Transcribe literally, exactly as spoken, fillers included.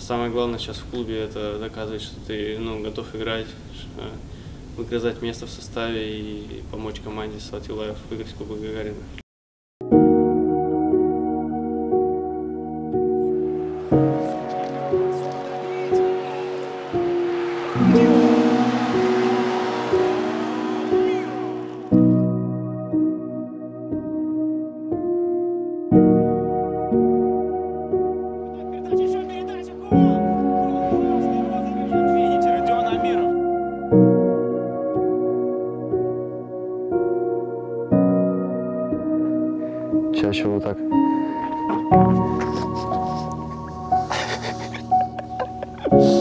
Самое главное сейчас в клубе – это доказывать, что ты ну, готов играть, выгрызать место в составе и помочь команде Салават Юлаев выиграть Кубок Гагарина. Чаще вот так. Thank you.